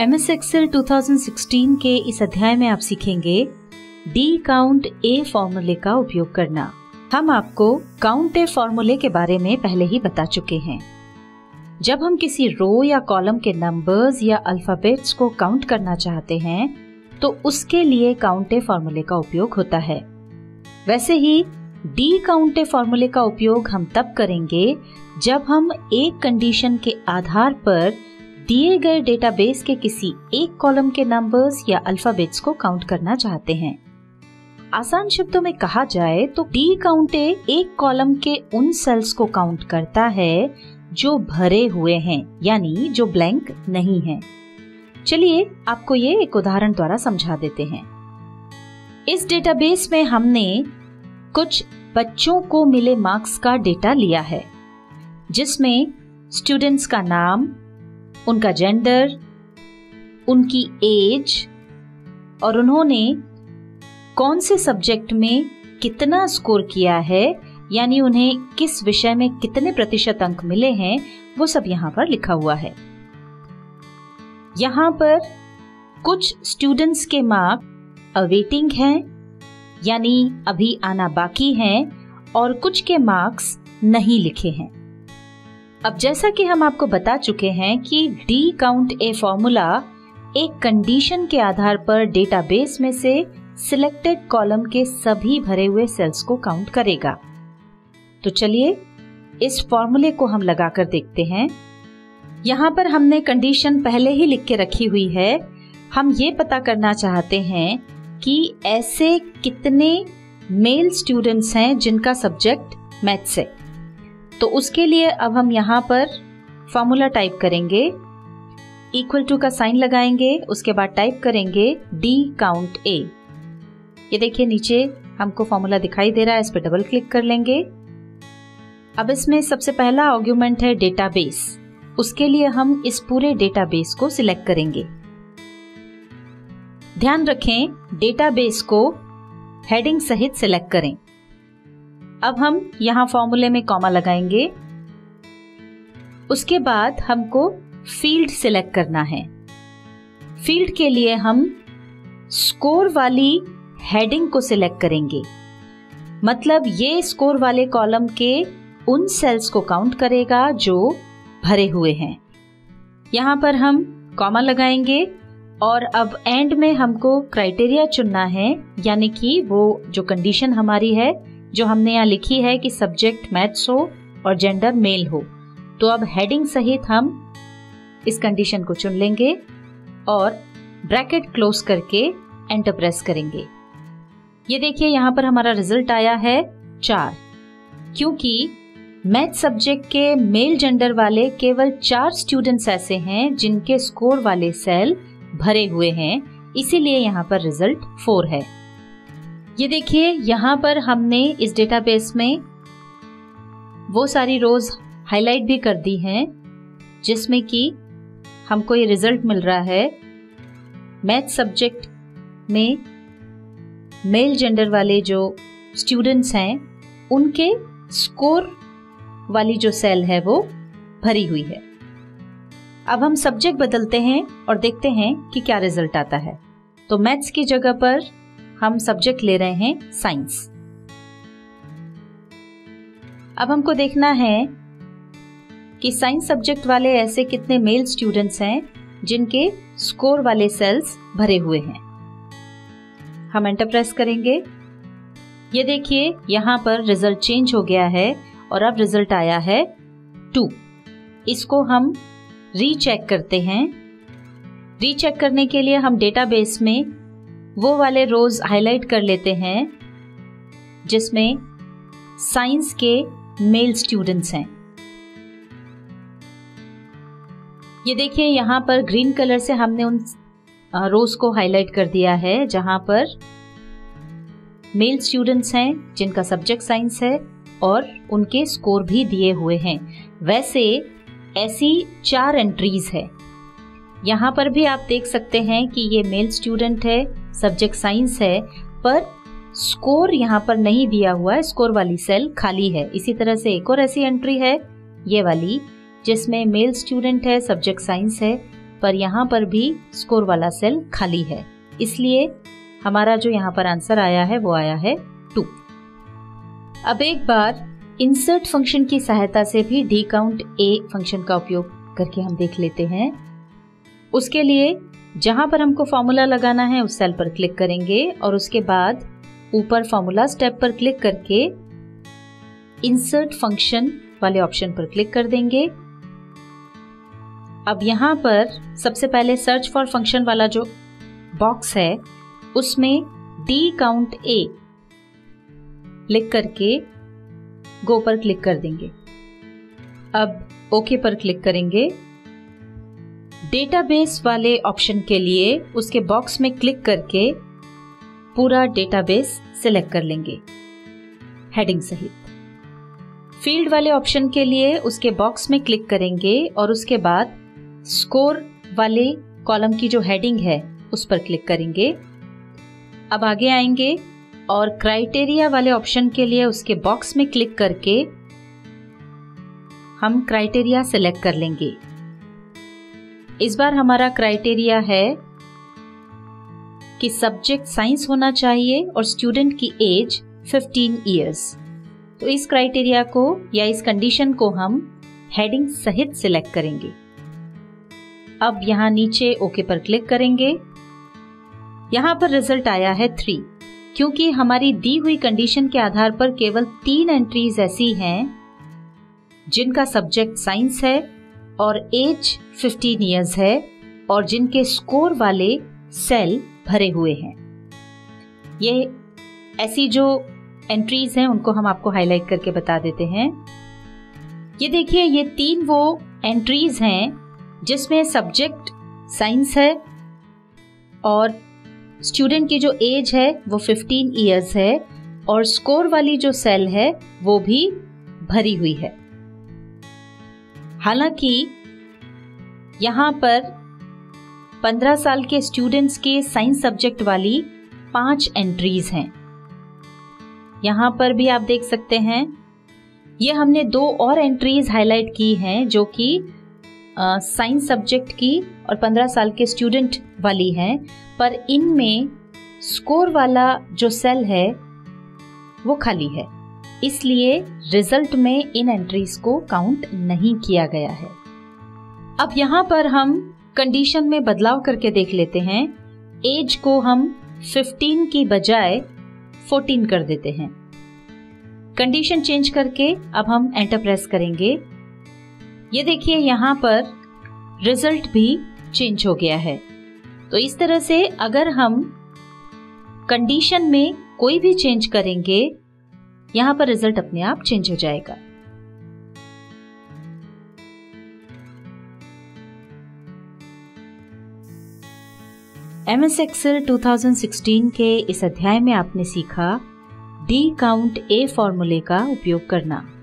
MS Excel 2016 के इस अध्याय में आप सीखेंगे डी काउंट ए फॉर्मूले का उपयोग करना। हम आपको काउंट ए फॉर्मूले के बारे में पहले ही बता चुके हैं। जब हम किसी रो या कॉलम के नंबर्स या अल्फाबेट्स को काउंट करना चाहते हैं तो उसके लिए काउंट ए फॉर्मूले का उपयोग होता है। वैसे ही डी काउंट ए फॉर्मूले का उपयोग हम तब करेंगे जब हम एक कंडीशन के आधार पर दिए गए डेटाबेस के किसी एक कॉलम के नंबर्स या अल्फाबेट्स को काउंट करना चाहते हैं। आसान शब्दों में कहा जाए तो डी काउंट ए एक कॉलम के उन सेल्स को काउंट करता है जो भरे हुए हैं, यानी जो ब्लैंक नहीं है। चलिए आपको ये एक उदाहरण द्वारा समझा देते हैं। इस डेटाबेस में हमने कुछ बच्चों को मिले मार्क्स का डेटा लिया है, जिसमें स्टूडेंट्स का नाम, उनका जेंडर, उनकी एज और उन्होंने कौन से सब्जेक्ट में कितना स्कोर किया है, यानी उन्हें किस विषय में कितने प्रतिशत अंक मिले हैं, वो सब यहाँ पर लिखा हुआ है। यहाँ पर कुछ स्टूडेंट्स के मार्क्स अवेटिंग हैं, यानी अभी आना बाकी हैं, और कुछ के मार्क्स नहीं लिखे हैं। अब जैसा कि हम आपको बता चुके हैं कि डी काउंट ए फॉर्मूला एक कंडीशन के आधार पर डेटाबेस में से सिलेक्टेड कॉलम के सभी भरे हुए सेल्स को काउंट करेगा। तो चलिए इस फॉर्मूले को हम लगाकर देखते हैं। यहाँ पर हमने कंडीशन पहले ही लिख के रखी हुई है। हम ये पता करना चाहते हैं कि ऐसे कितने मेल स्टूडेंट्स हैं जिनका सब्जेक्ट मैथ्स है। तो उसके लिए अब हम यहाँ पर फॉर्मूला टाइप करेंगे, इक्वल टू का साइन लगाएंगे, उसके बाद टाइप करेंगे डी काउंट ए। ये देखिए नीचे हमको फॉर्मूला दिखाई दे रहा है, इस पर डबल क्लिक कर लेंगे। अब इसमें सबसे पहला आर्गुमेंट है डेटाबेस। उसके लिए हम इस पूरे डेटाबेस को सिलेक्ट करेंगे। ध्यान रखें डेटाबेस को हेडिंग सहित सिलेक्ट करें। अब हम यहाँ फॉर्मूले में कॉमा लगाएंगे। उसके बाद हमको फील्ड सिलेक्ट करना है। फील्ड के लिए हम स्कोर वाली हेडिंग को सिलेक्ट करेंगे, मतलब ये स्कोर वाले कॉलम के उन सेल्स को काउंट करेगा जो भरे हुए हैं। यहाँ पर हम कॉमा लगाएंगे और अब एंड में हमको क्राइटेरिया चुनना है, यानी कि वो जो कंडीशन हमारी है जो हमने यहाँ लिखी है कि सब्जेक्ट मैथ्स हो और जेंडर मेल हो। तो अब हेडिंग सहित हम इस कंडीशन को चुन लेंगे और ब्रैकेट क्लोज करके एंटर प्रेस करेंगे। ये देखिए यहाँ पर हमारा रिजल्ट आया है 4, क्योंकि मैथ सब्जेक्ट के मेल जेंडर वाले केवल 4 स्टूडेंट्स ऐसे हैं जिनके स्कोर वाले सेल भरे हुए हैं, इसीलिए यहाँ पर रिजल्ट 4 है। ये देखिए यहाँ पर हमने इस डेटाबेस में वो सारी रोज हाईलाइट भी कर दी हैं जिसमें कि हमको ये रिजल्ट मिल रहा है। मैथ सब्जेक्ट में मेल जेंडर वाले जो स्टूडेंट्स हैं उनके स्कोर वाली जो सेल है वो भरी हुई है। अब हम सब्जेक्ट बदलते हैं और देखते हैं कि क्या रिजल्ट आता है। तो मैथ्स की जगह पर हम सब्जेक्ट ले रहे हैं साइंस। अब हमको देखना है कि साइंस सब्जेक्ट वाले ऐसे कितने मेल स्टूडेंट्स हैं जिनके स्कोर वाले सेल्स भरे हुए हैं। हम एंटर प्रेस करेंगे। ये देखिए यहाँ पर रिजल्ट चेंज हो गया है और अब रिजल्ट आया है 2। इसको हम रीचेक करते हैं। रीचेक करने के लिए हम डेटाबेस में वो वाले रोज हाईलाइट कर लेते हैं जिसमें साइंस के मेल स्टूडेंट्स हैं। ये देखिए यहाँ पर ग्रीन कलर से हमने उन रोज को हाईलाइट कर दिया है जहां पर मेल स्टूडेंट्स हैं जिनका सब्जेक्ट साइंस है और उनके स्कोर भी दिए हुए हैं। वैसे ऐसी 4 एंट्रीज है। यहाँ पर भी आप देख सकते हैं कि ये मेल स्टूडेंट है, सब्जेक्ट साइंस है, पर स्कोर यहाँ पर नहीं दिया हुआ है, स्कोर वाली सेल खाली है। इसी तरह से एक और ऐसी एंट्री है ये वाली जिसमें मेल स्टूडेंट है, सब्जेक्ट साइंस है, पर यहाँ पर भी स्कोर वाला सेल खाली है, इसलिए हमारा जो यहाँ पर आंसर आया है वो आया है 2। अब एक बार इंसर्ट फंक्शन की सहायता से भी डी काउंट ए फंक्शन का उपयोग करके हम देख लेते हैं। उसके लिए जहां पर हमको फॉर्मूला लगाना है उस सेल पर क्लिक करेंगे और उसके बाद ऊपर फॉर्मूला स्टेप पर क्लिक करके इंसर्ट फंक्शन वाले ऑप्शन पर क्लिक कर देंगे। अब यहां पर सबसे पहले सर्च फॉर फंक्शन वाला जो बॉक्स है उसमें डी काउंट ए लिख करके गो पर क्लिक कर देंगे। अब ओके पर क्लिक करेंगे। डेटाबेस वाले ऑप्शन के लिए उसके बॉक्स में क्लिक करके पूरा डेटाबेस सिलेक्ट कर लेंगे हेडिंग सहित। फील्ड वाले ऑप्शन के लिए उसके बॉक्स में क्लिक करेंगे और उसके बाद स्कोर वाले कॉलम की जो हेडिंग है उस पर क्लिक करेंगे। अब आगे आएंगे और क्राइटेरिया वाले ऑप्शन के लिए उसके बॉक्स में क्लिक करके हम क्राइटेरिया सिलेक्ट कर लेंगे। इस बार हमारा क्राइटेरिया है कि सब्जेक्ट साइंस होना चाहिए और स्टूडेंट की एज 15 इयर्स। तो इस क्राइटेरिया को या इस कंडीशन को हम हेडिंग सहित सिलेक्ट करेंगे। अब यहां नीचे ओके पर क्लिक करेंगे। यहां पर रिजल्ट आया है 3, क्योंकि हमारी दी हुई कंडीशन के आधार पर केवल 3 एंट्रीज ऐसी हैं जिनका सब्जेक्ट साइंस है और एज 15 इयर्स है और जिनके स्कोर वाले सेल भरे हुए हैं। ये ऐसी जो एंट्रीज हैं उनको हम आपको हाईलाइट करके बता देते हैं। ये देखिए, ये 3 वो एंट्रीज हैं जिसमें सब्जेक्ट साइंस है और स्टूडेंट की जो एज है वो 15 इयर्स है और स्कोर वाली जो सेल है वो भी भरी हुई है। हालांकि यहां पर 15 साल के स्टूडेंट्स के साइंस सब्जेक्ट वाली 5 एंट्रीज हैं। यहां पर भी आप देख सकते हैं, ये हमने 2 और एंट्रीज हाईलाइट की हैं जो कि साइंस सब्जेक्ट की और 15 साल के स्टूडेंट वाली हैं, पर इनमें स्कोर वाला जो सेल है वो खाली है, इसलिए रिजल्ट में इन एंट्रीज को काउंट नहीं किया गया है। अब यहां पर हम कंडीशन में बदलाव करके देख लेते हैं। एज को हम 15 की बजाय 14 कर देते हैं। कंडीशन चेंज करके अब हम एंटर प्रेस करेंगे। ये देखिए, यहां पर रिजल्ट भी चेंज हो गया है। तो इस तरह से अगर हम कंडीशन में कोई भी चेंज करेंगे, यहां पर रिजल्ट अपने आप चेंज हो जाएगा। MS Excel 2016 के इस अध्याय में आपने सीखा डी काउंट ए फॉर्मूले का उपयोग करना।